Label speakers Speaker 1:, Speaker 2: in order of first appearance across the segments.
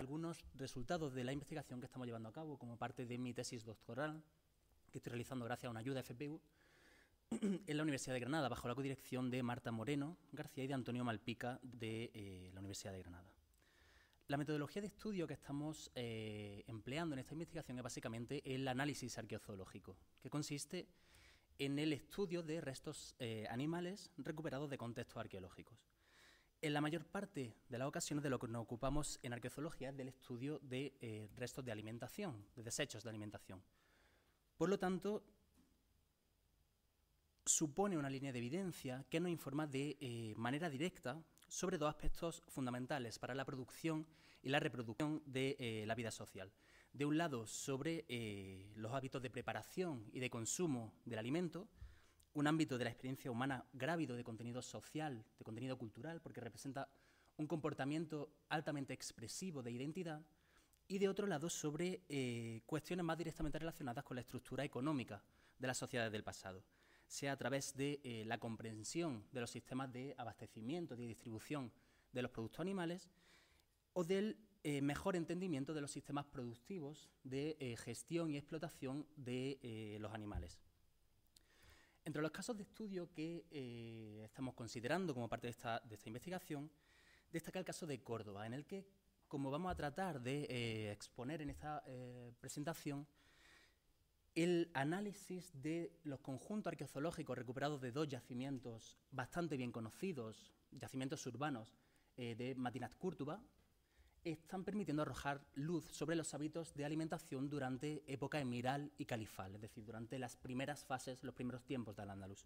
Speaker 1: algunos resultados de la investigación que estamos llevando a cabo como parte de mi tesis doctoral, que estoy realizando gracias a una ayuda FPU en la Universidad de Granada, bajo la codirección de Marta Moreno García y de Antonio Malpica de la Universidad de Granada. La metodología de estudio que estamos empleando en esta investigación es básicamente el análisis arqueozoológico, que consiste en el estudio de restos animales recuperados de contextos arqueológicos. En la mayor parte de las ocasiones de lo que nos ocupamos en arqueozoología es del estudio de restos de alimentación, de desechos de alimentación. Por lo tanto, supone una línea de evidencia que nos informa de manera directa sobre dos aspectos fundamentales para la producción y la reproducción de la vida social. De un lado, sobre los hábitos de preparación y de consumo del alimento, un ámbito de la experiencia humana grávido de contenido social, de contenido cultural, porque representa un comportamiento altamente expresivo de identidad, y de otro lado sobre cuestiones más directamente relacionadas con la estructura económica de las sociedades del pasado, sea a través de la comprensión de los sistemas de abastecimiento, de distribución de los productos animales, o del mejor entendimiento de los sistemas productivos de gestión y explotación de los animales. Entre los casos de estudio que estamos considerando como parte de esta investigación, destaca el caso de Córdoba, en el que, como vamos a tratar de exponer en esta presentación, el análisis de los conjuntos arqueozoológicos recuperados de dos yacimientos bastante bien conocidos, yacimientos urbanos de Madinat Qurtuba, están permitiendo arrojar luz sobre los hábitos de alimentación durante época emiral y califal, es decir, durante las primeras fases, los primeros tiempos de Al-Ándalus.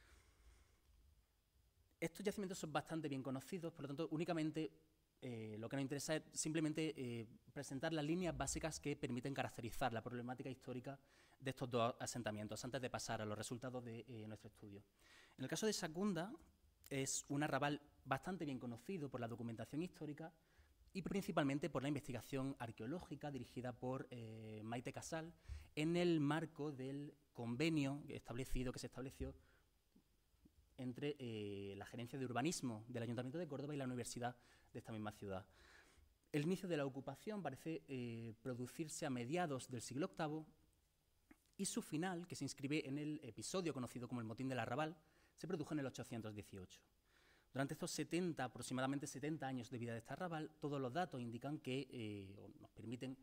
Speaker 1: Estos yacimientos son bastante bien conocidos, por lo tanto, únicamente lo que nos interesa es simplemente presentar las líneas básicas que permiten caracterizar la problemática histórica de estos dos asentamientos, antes de pasar a los resultados de nuestro estudio. En el caso de Secunda, es un arrabal bastante bien conocido por la documentación histórica y principalmente por la investigación arqueológica dirigida por Maite Casal en el marco del convenio que se estableció entre la Gerencia de Urbanismo del Ayuntamiento de Córdoba y la Universidad de esta misma ciudad. El inicio de la ocupación parece producirse a mediados del siglo VIII y su final, que se inscribe en el episodio conocido como el Motín del Arrabal, se produjo en el 818. Durante estos aproximadamente 70 años de vida de este arrabal, todos los datos indican que nos permiten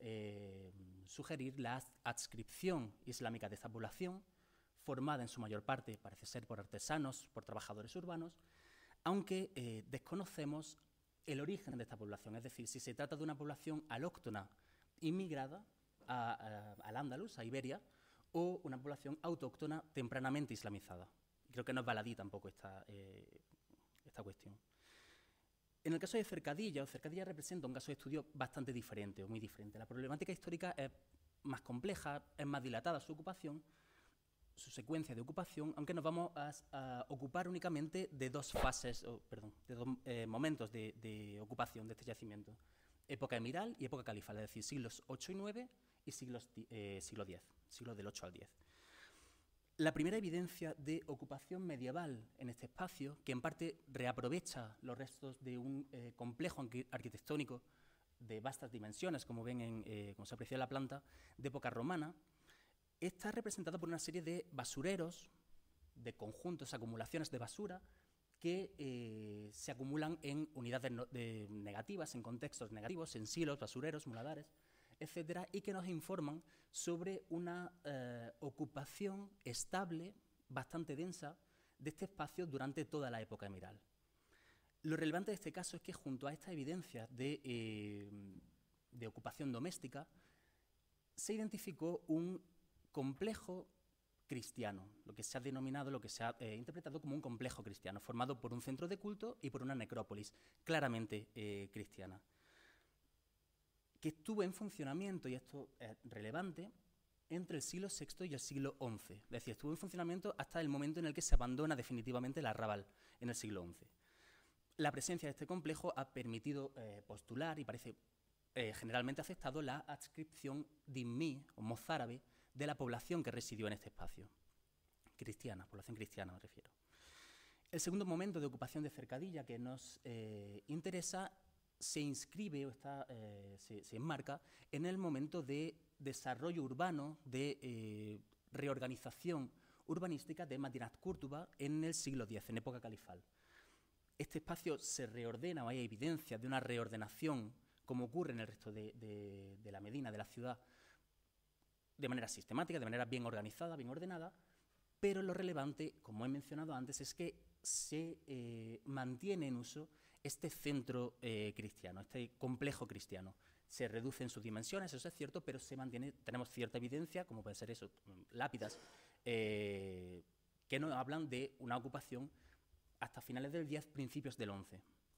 Speaker 1: sugerir la adscripción islámica de esta población, formada en su mayor parte, parece ser, por artesanos, por trabajadores urbanos, aunque desconocemos el origen de esta población, es decir, si se trata de una población alóctona inmigrada al Andalus, a Iberia, o una población autóctona tempranamente islamizada. Creo que no es baladí tampoco esta cuestión. En el caso de Cercadilla, Cercadilla representa un caso de estudio bastante diferente, o muy diferente. La problemática histórica es más compleja, es más dilatada su ocupación, su secuencia de ocupación, aunque nos vamos a ocupar únicamente de dos fases, de dos momentos de ocupación de este yacimiento. Época emiral y época califal, es decir, siglos 8 y 9 y siglo X, siglos del 8 al 10. La primera evidencia de ocupación medieval en este espacio, que en parte reaprovecha los restos de un complejo arquitectónico de vastas dimensiones, como ven, como se aprecia en la planta, de época romana, está representada por una serie de basureros, de conjuntos, acumulaciones de basura, que se acumulan en unidades negativas, en contextos negativos, en silos, basureros, muladares, etcétera, y que nos informan sobre una ocupación estable, bastante densa, de este espacio durante toda la época emiral. Lo relevante de este caso es que junto a esta evidencia de ocupación doméstica, se identificó un complejo cristiano, lo que se ha denominado, lo que se ha interpretado como un complejo cristiano, formado por un centro de culto y por una necrópolis claramente cristiana, que estuvo en funcionamiento, y esto es relevante, entre el siglo VI y el siglo XI. Es decir, estuvo en funcionamiento hasta el momento en el que se abandona definitivamente el arrabal, en el siglo XI. La presencia de este complejo ha permitido postular, y parece generalmente aceptado, la adscripción dhimmi, o mozárabe, de la población que residió en este espacio. Cristiana, población cristiana me refiero. El segundo momento de ocupación de Cercadilla que nos interesa se inscribe o se enmarca en el momento de desarrollo urbano, de reorganización urbanística de Madinat Córdoba en el siglo X, en época califal. Este espacio se reordena, o hay evidencia de una reordenación, como ocurre en el resto de la Medina, de la ciudad, de manera sistemática, de manera bien organizada, bien ordenada, pero lo relevante, como he mencionado antes, es que se mantiene en uso este centro cristiano, este complejo cristiano. Se reduce en sus dimensiones, eso es cierto, pero se mantiene, tenemos cierta evidencia, como pueden ser eso, lápidas, que nos hablan de una ocupación hasta finales del X, principios del XI.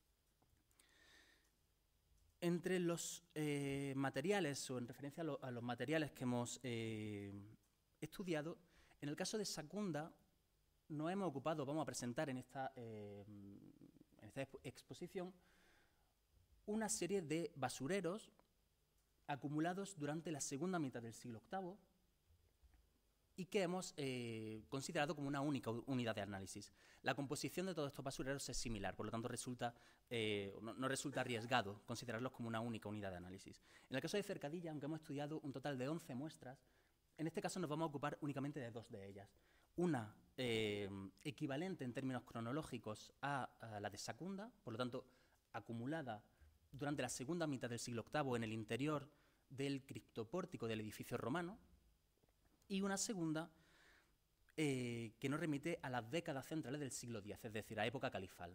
Speaker 1: Entre los materiales, o en referencia a los materiales que hemos estudiado, en el caso de Secunda, nos hemos ocupado, vamos a presentar en esta exposición, una serie de basureros acumulados durante la segunda mitad del siglo VIII y que hemos considerado como una única unidad de análisis. La composición de todos estos basureros es similar, por lo tanto no resulta arriesgado considerarlos como una única unidad de análisis. En el caso de Cercadilla, aunque hemos estudiado un total de 11 muestras, en este caso nos vamos a ocupar únicamente de 2 de ellas. Una equivalente en términos cronológicos a la de Secunda, por lo tanto acumulada durante la segunda mitad del siglo VIII en el interior del criptopórtico del edificio romano, y una segunda que nos remite a las décadas centrales del siglo X, es decir, a época califal.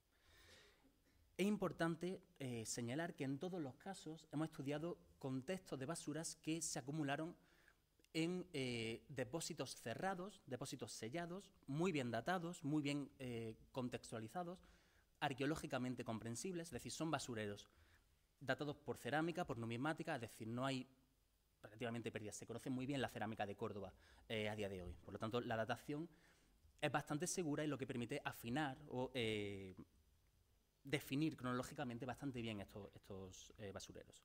Speaker 1: Es importante señalar que en todos los casos hemos estudiado contextos de basuras que se acumularon en depósitos cerrados, depósitos sellados, muy bien datados, muy bien contextualizados, arqueológicamente comprensibles, es decir, son basureros datados por cerámica, por numismática, es decir, no hay relativamente pérdidas. Se conoce muy bien la cerámica de Córdoba a día de hoy. Por lo tanto, la datación es bastante segura y lo que permite afinar o definir cronológicamente bastante bien estos basureros.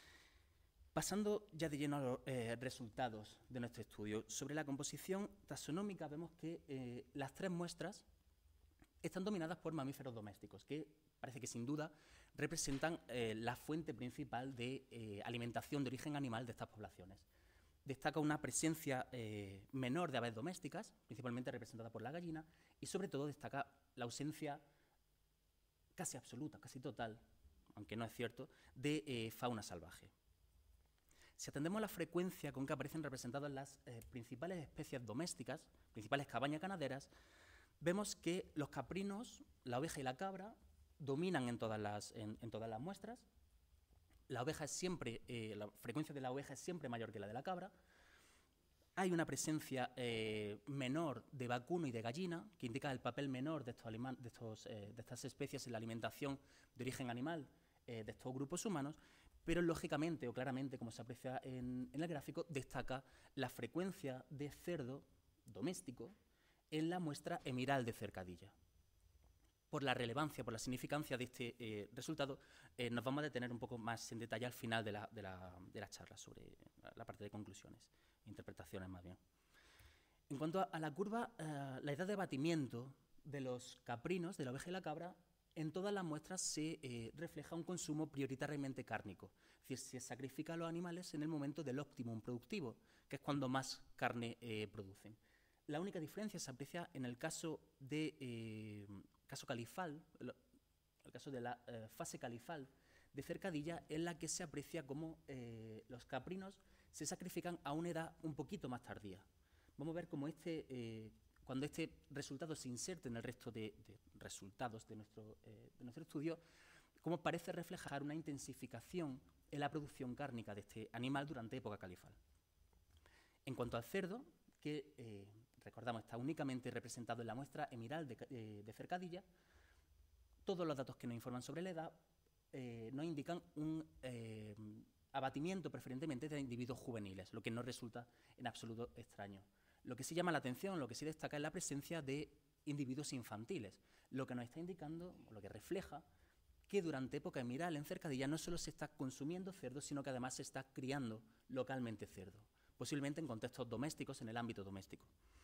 Speaker 1: Pasando ya de lleno a los resultados de nuestro estudio, sobre la composición taxonómica vemos que las 3 muestras están dominadas por mamíferos domésticos, que parece que sin duda representan la fuente principal de alimentación de origen animal de estas poblaciones. Destaca una presencia menor de aves domésticas, principalmente representada por la gallina, y sobre todo destaca la ausencia casi absoluta, casi total, aunque no es cierto, de fauna salvaje. Si atendemos a la frecuencia con que aparecen representadas las principales especies domésticas, principales cabañas ganaderas, vemos que los caprinos, la oveja y la cabra dominan en todas las muestras. La frecuencia de la oveja es siempre mayor que la de la cabra. Hay una presencia menor de vacuno y de gallina, que indica el papel menor de estas especies en la alimentación de origen animal de estos grupos humanos, pero lógicamente o claramente, como se aprecia en el gráfico, destaca la frecuencia de cerdo doméstico en la muestra emiral de Cercadilla. Por la relevancia, por la significancia de este resultado, nos vamos a detener un poco más en detalle al final de la charla sobre la parte de conclusiones, interpretaciones más bien. En cuanto a la curva, la edad de abatimiento de los caprinos, de la oveja y la cabra, en todas las muestras se refleja un consumo prioritariamente cárnico. Es decir, se sacrifica a los animales en el momento del óptimum productivo, que es cuando más carne producen. La única diferencia se aprecia en el caso califal, el caso de la fase califal de Cercadilla, en la que se aprecia cómo los caprinos se sacrifican a una edad un poquito más tardía. Vamos a ver cómo cuando este resultado se inserta en el resto de resultados de nuestro estudio, cómo parece reflejar una intensificación en la producción cárnica de este animal durante época califal. En cuanto al cerdo, que recordamos está únicamente representado en la muestra emiral de Cercadilla, todos los datos que nos informan sobre la edad nos indican un abatimiento preferentemente de individuos juveniles, lo que no resulta en absoluto extraño. Lo que sí llama la atención, lo que sí destaca es la presencia de individuos infantiles, lo que nos está indicando, lo que refleja, que durante época emiral en Cercadilla no solo se está consumiendo cerdo, sino que además se está criando localmente cerdo, posiblemente en contextos domésticos, en el ámbito doméstico.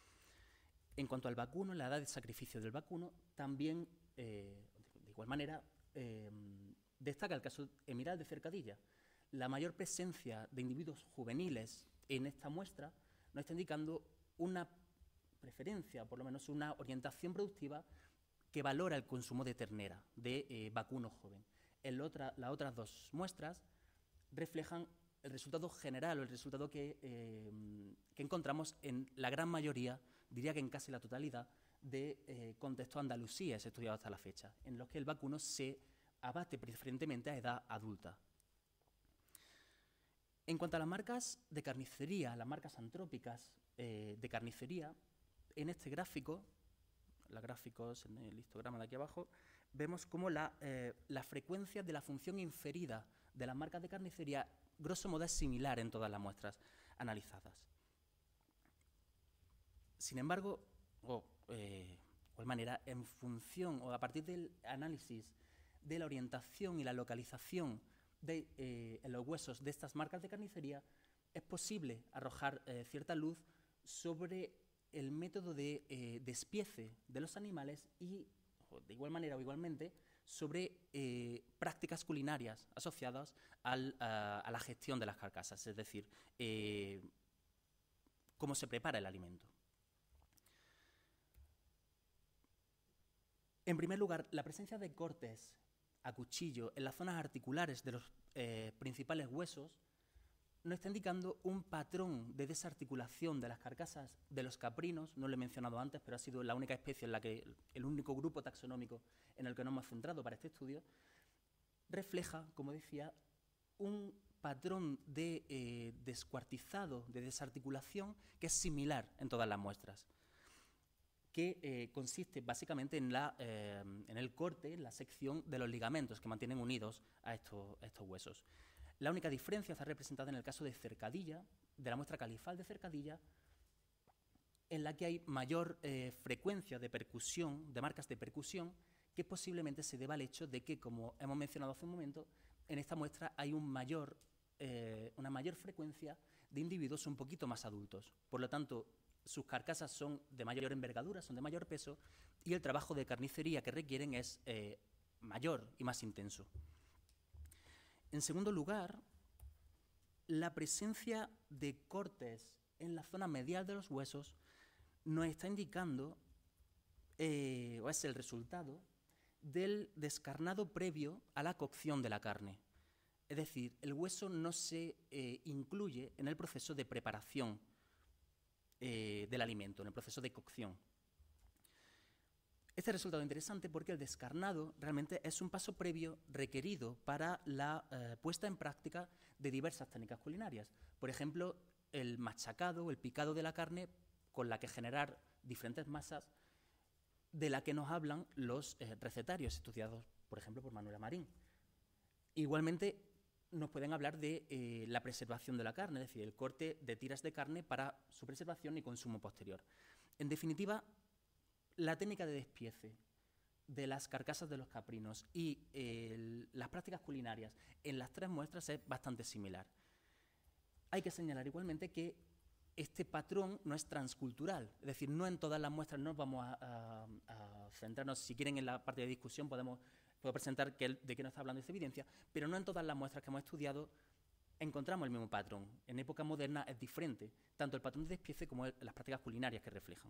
Speaker 1: En cuanto al vacuno, la edad de sacrificio del vacuno, también, de igual manera, Destaca el caso Emiral de Cercadilla. La mayor presencia de individuos juveniles en esta muestra nos está indicando una preferencia, por lo menos una orientación productiva que valora el consumo de ternera, de vacuno joven. Las otras dos muestras reflejan el resultado general o el resultado que encontramos en la gran mayoría, diría que en casi la totalidad, de contextos andalusíes estudiados hasta la fecha, en los que el vacuno se abate preferentemente a edad adulta. En cuanto a las marcas de carnicería, las marcas antrópicas de carnicería, en este gráfico, los gráficos en el histograma de aquí abajo, vemos cómo la frecuencia de la función inferida de las marcas de carnicería, grosso modo, es similar en todas las muestras analizadas. Sin embargo, de igual manera, en función o a partir del análisis de la orientación y la localización en los huesos de estas marcas de carnicería, es posible arrojar cierta luz sobre el método de despiece de los animales y, de igual manera o igualmente, sobre prácticas culinarias asociadas a la gestión de las carcasas, es decir, cómo se prepara el alimento. En primer lugar, la presencia de cortes a cuchillo en las zonas articulares de los principales huesos nos está indicando un patrón de desarticulación de las carcasas de los caprinos. No lo he mencionado antes, pero ha sido la única especie en la que, el único grupo taxonómico en el que nos hemos centrado para este estudio, refleja, como decía, un patrón de descuartizado, de desarticulación, que es similar en todas las muestras, que consiste básicamente en el corte, en la sección de los ligamentos que mantienen unidos a estos huesos. La única diferencia está representada en el caso de Cercadilla, de la muestra califal de Cercadilla, en la que hay mayor frecuencia de percusión, de marcas de percusión, que posiblemente se deba al hecho de que, como hemos mencionado hace un momento, en esta muestra hay una mayor frecuencia de individuos un poquito más adultos. Por lo tanto, sus carcasas son de mayor envergadura, son de mayor peso, y el trabajo de carnicería que requieren es mayor y más intenso. En segundo lugar, la presencia de cortes en la zona medial de los huesos nos está indicando, o es el resultado, del descarnado previo a la cocción de la carne. Es decir, el hueso no se incluye en el proceso de preparación del alimento, en el proceso de cocción. Este resultado es interesante porque el descarnado realmente es un paso previo requerido para la puesta en práctica de diversas técnicas culinarias. Por ejemplo, el machacado o el picado de la carne, con la que generar diferentes masas, de la que nos hablan los recetarios estudiados, por ejemplo, por Manuela Marín. Igualmente, nos pueden hablar de la preservación de la carne, es decir, el corte de tiras de carne para su preservación y consumo posterior. En definitiva, la técnica de despiece de las carcasas de los caprinos y las prácticas culinarias en las tres muestras es bastante similar. Hay que señalar igualmente que este patrón no es transcultural, es decir, no en todas las muestras nos vamos a centrarnos. Si quieren, en la parte de discusión puedo presentar de qué nos está hablando esta evidencia, pero no en todas las muestras que hemos estudiado encontramos el mismo patrón. En época moderna es diferente, tanto el patrón de despiece como las prácticas culinarias que reflejan.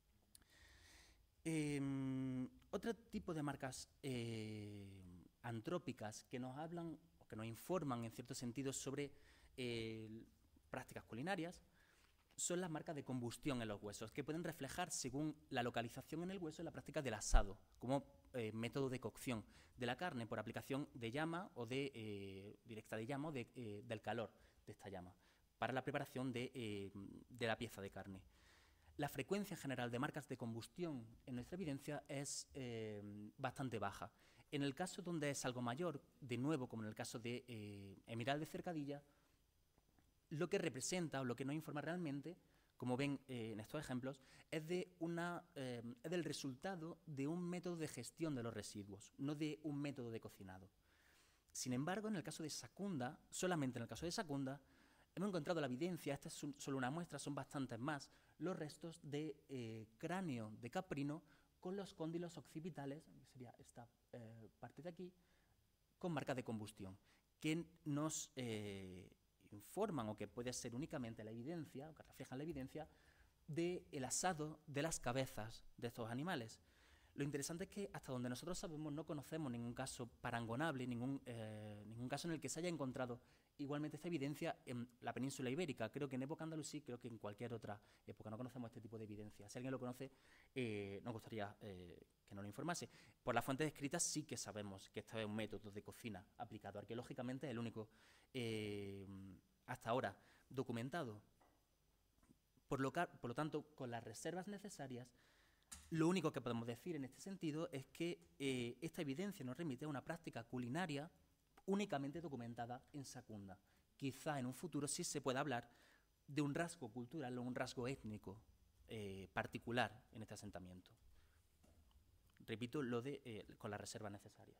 Speaker 1: Otro tipo de marcas antrópicas que nos hablan o que nos informan en cierto sentido sobre prácticas culinarias son las marcas de combustión en los huesos, que pueden reflejar, según la localización en el hueso, la práctica del asado como método de cocción de la carne por aplicación de llama o directa de llama o del calor de esta llama para la preparación de la pieza de carne. La frecuencia general de marcas de combustión en nuestra evidencia es bastante baja. En el caso donde es algo mayor, de nuevo, como en el caso de Emiral de Cercadilla, lo que representa o lo que nos informa realmente, como ven en estos ejemplos, es del resultado de un método de gestión de los residuos, no de un método de cocinado. Sin embargo, en el caso de Secunda, solamente en el caso de Secunda, hemos encontrado la evidencia, esta es solo una muestra, son bastantes más, los restos de cráneo de caprino con los cóndilos occipitales, que sería esta parte de aquí, con marcas de combustión, que nos informan, o que puede ser únicamente la evidencia, o que reflejan la evidencia, del asado de las cabezas de estos animales. Lo interesante es que hasta donde nosotros sabemos no conocemos ningún caso parangonable, ningún caso en el que se haya encontrado igualmente esta evidencia en la península ibérica. Creo que en época andalusí, creo que en cualquier otra época no conocemos este tipo de evidencia. Si alguien lo conoce, nos gustaría que nos lo informase. Por las fuentes escritas sí que sabemos que este es un método de cocina aplicado arqueológicamente, es el único hasta ahora documentado. Por lo tanto, con las reservas necesarias, lo único que podemos decir en este sentido es que esta evidencia nos remite a una práctica culinaria únicamente documentada en Secunda. Quizá en un futuro sí se pueda hablar de un rasgo cultural o un rasgo étnico particular en este asentamiento. Repito, lo de con las reservas necesarias.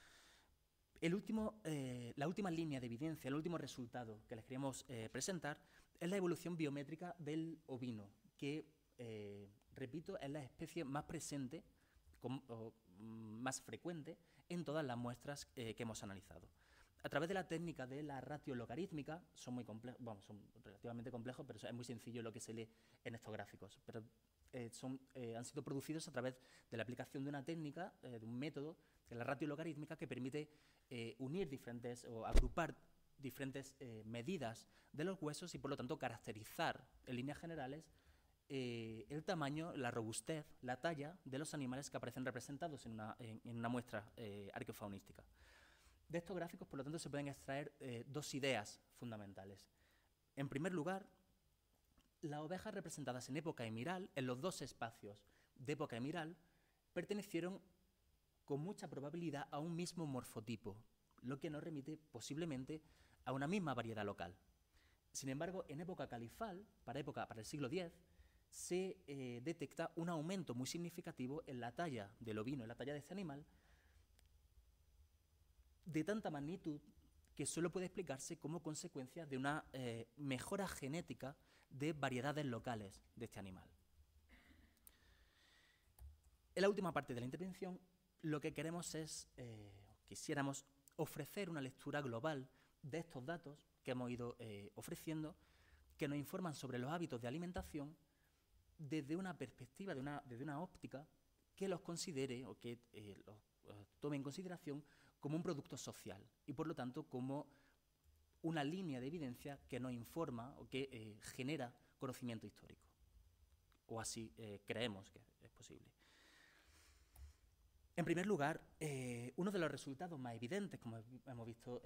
Speaker 1: La última línea de evidencia, el último resultado que les queríamos presentar es la evolución biométrica del ovino, que, repito, es la especie más presente, más frecuente en todas las muestras que hemos analizado. A través de la técnica de la ratio logarítmica, son relativamente complejos, pero es muy sencillo lo que se lee en estos gráficos. Pero han sido producidos a través de la aplicación de una técnica, de un método, que es la ratio logarítmica, que permite unir diferentes o agrupar diferentes medidas de los huesos y, por lo tanto, caracterizar en líneas generales el tamaño, la robustez, la talla de los animales que aparecen representados en una muestra arqueofaunística. De estos gráficos, por lo tanto, se pueden extraer dos ideas fundamentales. En primer lugar, las ovejas representadas en época emiral, en los dos espacios de época emiral, pertenecieron con mucha probabilidad a un mismo morfotipo, lo que nos remite posiblemente a una misma variedad local. Sin embargo, en época califal, para el siglo X, se detecta un aumento muy significativo en la talla del ovino, en la talla de este animal, de tanta magnitud que solo puede explicarse como consecuencia de una mejora genética de variedades locales de este animal. En la última parte de la intervención, lo que queremos es, quisiéramos ofrecer una lectura global de estos datos que hemos ido ofreciendo, que nos informan sobre los hábitos de alimentación desde una perspectiva, desde una óptica que los considere o que los tome en consideración como un producto social y, por lo tanto, como una línea de evidencia que nos informa o que genera conocimiento histórico. O así creemos que es posible. En primer lugar, uno de los resultados más evidentes, como hemos visto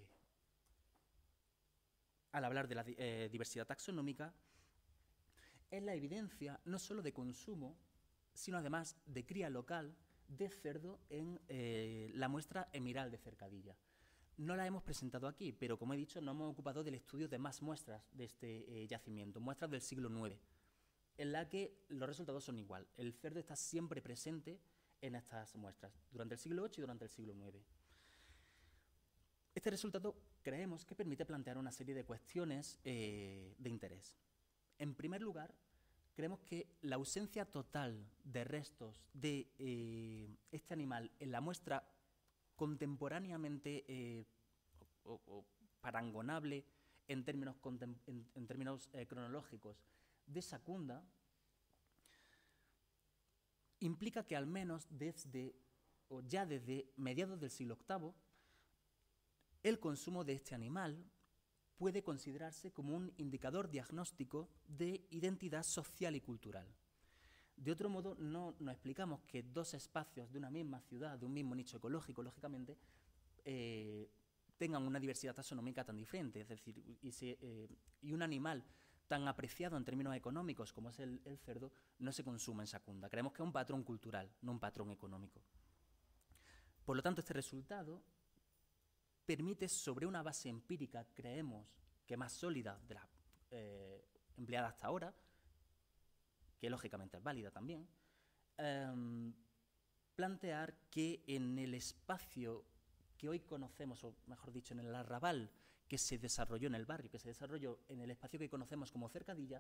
Speaker 1: al hablar de la diversidad taxonómica, es la evidencia no solo de consumo, sino además de cría local de cerdo en la muestra emiral de Cercadilla. No la hemos presentado aquí, pero como he dicho, nos hemos ocupado del estudio de más muestras de este yacimiento, muestras del siglo IX, en la que los resultados son igual. El cerdo está siempre presente en estas muestras, durante el siglo VIII y durante el siglo IX. Este resultado creemos que permite plantear una serie de cuestiones de interés. En primer lugar, creemos que la ausencia total de restos de este animal en la muestra contemporáneamente o parangonable en términos cronológicos de Secunda implica que al menos desde mediados del siglo VIII el consumo de este animal puede considerarse como un indicador diagnóstico de identidad social y cultural. De otro modo, no nos explicamos que dos espacios de una misma ciudad, de un mismo nicho ecológico, lógicamente, tengan una diversidad taxonómica tan diferente. Es decir, y un animal tan apreciado en términos económicos como es el cerdo, no se consume en Secunda. Creemos que es un patrón cultural, no un patrón económico. Por lo tanto, este resultado permite, sobre una base empírica, creemos que más sólida de la empleada hasta ahora, que lógicamente es válida también, plantear que en el espacio que hoy conocemos, o mejor dicho, en el arrabal que se desarrolló en el barrio, que se desarrolló en el espacio que conocemos como Cercadilla,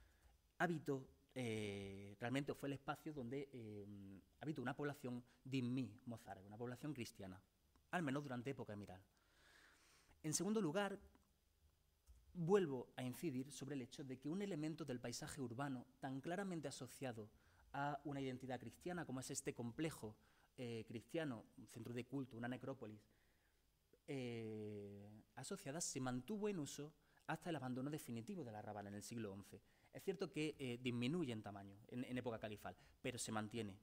Speaker 1: realmente fue el espacio donde habitó una población dhimmi mozárabe, una población cristiana. al menos durante época emiral. En segundo lugar, vuelvo a incidir sobre el hecho de que un elemento del paisaje urbano tan claramente asociado a una identidad cristiana como es este complejo cristiano, un centro de culto, una necrópolis, asociada, se mantuvo en uso hasta el abandono definitivo de la arrabal en el siglo XI. Es cierto que disminuye en tamaño en época califal, pero se mantiene.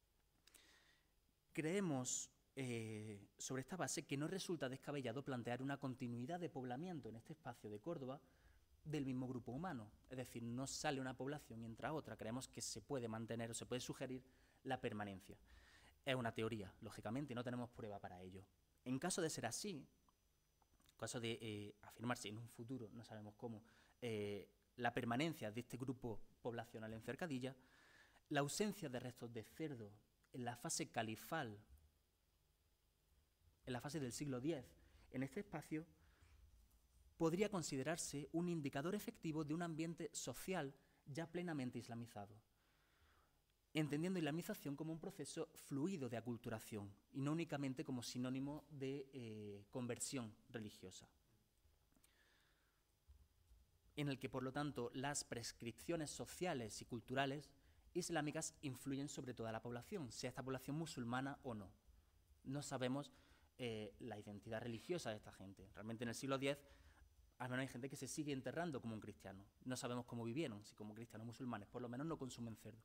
Speaker 1: Creemos sobre esta base que no resulta descabellado plantear una continuidad de poblamiento en este espacio de Córdoba del mismo grupo humano. Es decir, no sale una población y entra otra. Creemos que se puede mantener o se puede sugerir la permanencia. Es una teoría, lógicamente, y no tenemos prueba para ello. En caso de ser así, en caso de afirmarse en un futuro, no sabemos cómo, la permanencia de este grupo poblacional en Cercadilla, la ausencia de restos de cerdo en la fase califal, en la fase del siglo X, en este espacio, podría considerarse un indicador efectivo de un ambiente social ya plenamente islamizado, entendiendo islamización como un proceso fluido de aculturación y no únicamente como sinónimo de conversión religiosa, en el que, por lo tanto, las prescripciones sociales y culturales islámicas influyen sobre toda la población, sea esta población musulmana o no. No sabemos la identidad religiosa de esta gente. Realmente en el siglo X, al menos hay gente que se sigue enterrando como un cristiano. No sabemos cómo vivieron, si como cristianos musulmanes, por lo menos no consumen cerdo.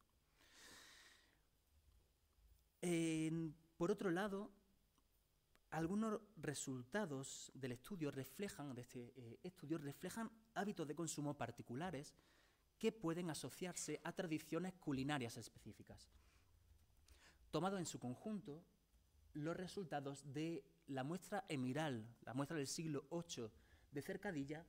Speaker 1: Por otro lado, algunos resultados del estudio reflejan hábitos de consumo particulares que pueden asociarse a tradiciones culinarias específicas. Tomado en su conjunto, los resultados de la muestra emiral, la muestra del siglo VIII de Cercadilla,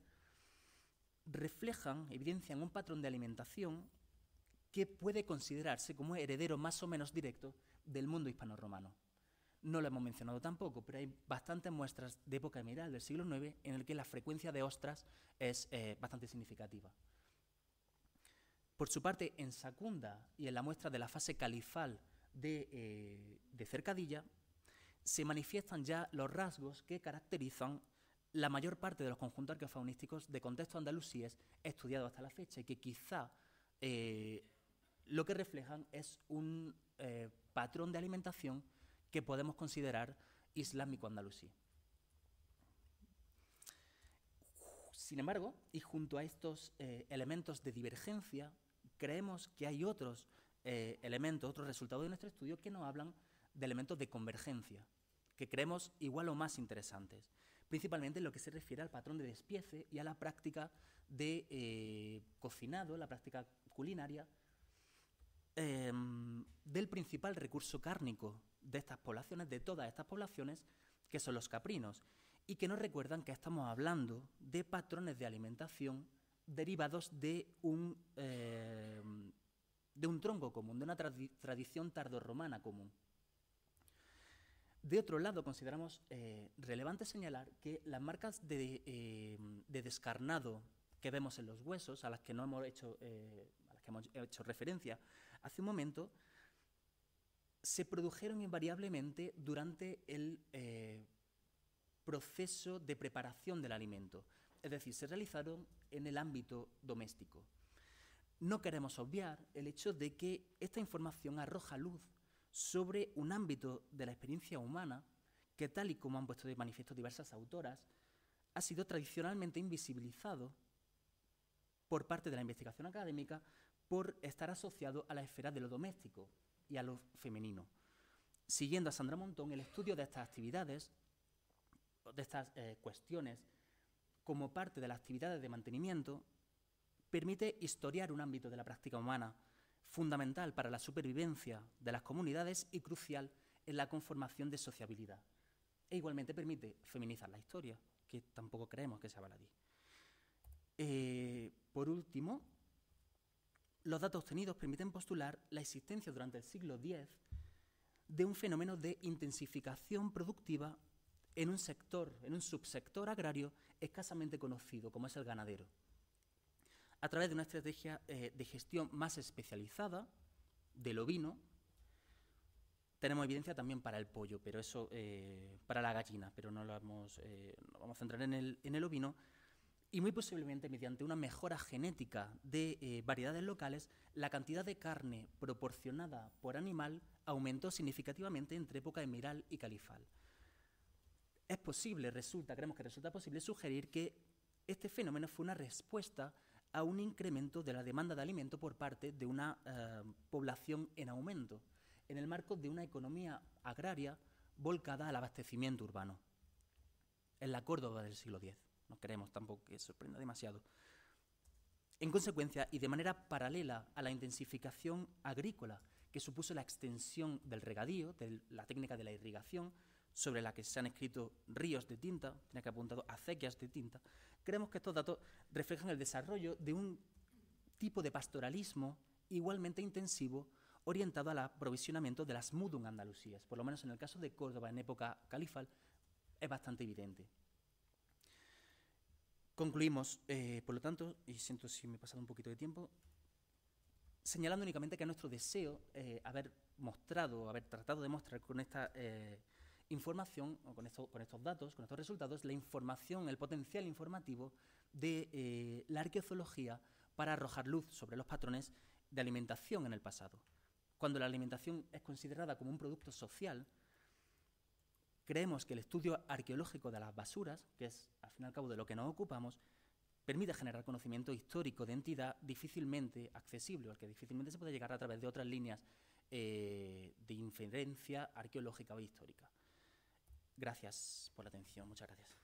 Speaker 1: evidencian un patrón de alimentación que puede considerarse como heredero más o menos directo del mundo hispano-romano. No lo hemos mencionado tampoco, pero hay bastantes muestras de época emiral del siglo IX en el que la frecuencia de ostras es bastante significativa. Por su parte, en Secunda y en la muestra de la fase califal de Cercadilla, se manifiestan ya los rasgos que caracterizan la mayor parte de los conjuntos arqueofaunísticos de contexto andalusíes estudiados hasta la fecha y que quizá lo que reflejan es un patrón de alimentación que podemos considerar islámico andalusí. Sin embargo, y junto a estos elementos de divergencia, creemos que hay otros elementos, otros resultados de nuestro estudio que nos hablan de elementos de convergencia, que creemos igual o más interesantes, principalmente en lo que se refiere al patrón de despiece y a la práctica de cocinado, la práctica culinaria, del principal recurso cárnico de estas poblaciones, de todas estas poblaciones, que son los caprinos, y que nos recuerdan que estamos hablando de patrones de alimentación derivados de un tronco común, de una tradición tardorromana común. De otro lado, consideramos relevante señalar que las marcas de descarnado que vemos en los huesos, a las que hemos hecho referencia hace un momento, se produjeron invariablemente durante el proceso de preparación del alimento, es decir, se realizaron en el ámbito doméstico. No queremos obviar el hecho de que esta información arroja luz sobre un ámbito de la experiencia humana que, tal y como han puesto de manifiesto diversas autoras, ha sido tradicionalmente invisibilizado por parte de la investigación académica por estar asociado a la esfera de lo doméstico y a lo femenino. Siguiendo a Sandra Montón, el estudio de estas actividades, de estas cuestiones, como parte de las actividades de mantenimiento, permite historiar un ámbito de la práctica humana fundamental para la supervivencia de las comunidades y crucial en la conformación de sociabilidad. E igualmente permite feminizar la historia, que tampoco creemos que sea baladí. Por último, los datos obtenidos permiten postular la existencia durante el siglo X de un fenómeno de intensificación productiva en un subsector agrario escasamente conocido, como es el ganadero, a través de una estrategia de gestión más especializada del ovino, Tenemos evidencia también para el pollo, pero eso para la gallina, pero no nos vamos a centrar en el ovino. Y muy posiblemente mediante una mejora genética de variedades locales, la cantidad de carne proporcionada por animal aumentó significativamente entre época emiral y califal. Es posible, creemos que resulta posible sugerir que este fenómeno fue una respuesta a un incremento de la demanda de alimento por parte de una población en aumento, en el marco de una economía agraria volcada al abastecimiento urbano. En la Córdoba del siglo X. No queremos tampoco que sorprenda demasiado. En consecuencia, y de manera paralela a la intensificación agrícola que supuso la extensión del regadío, de la técnica de la irrigación, sobre la que se han escrito ríos de tinta, tenía que apuntado acequias de tinta, creemos que estos datos reflejan el desarrollo de un tipo de pastoralismo igualmente intensivo orientado al aprovisionamiento de las mudun andalusíes. Por lo menos en el caso de Córdoba en época califal es bastante evidente. Concluimos, por lo tanto, y siento si me he pasado un poquito de tiempo, señalando únicamente que nuestro deseo haber tratado de mostrar con esta información, o con estos datos, con estos resultados, la información, el potencial informativo de la arqueozoología para arrojar luz sobre los patrones de alimentación en el pasado. Cuando la alimentación es considerada como un producto social, creemos que el estudio arqueológico de las basuras, que es al fin y al cabo de lo que nos ocupamos, permite generar conocimiento histórico de entidad difícilmente accesible, al que difícilmente se puede llegar a través de otras líneas de inferencia arqueológica o histórica. Gracias por la atención. Muchas gracias.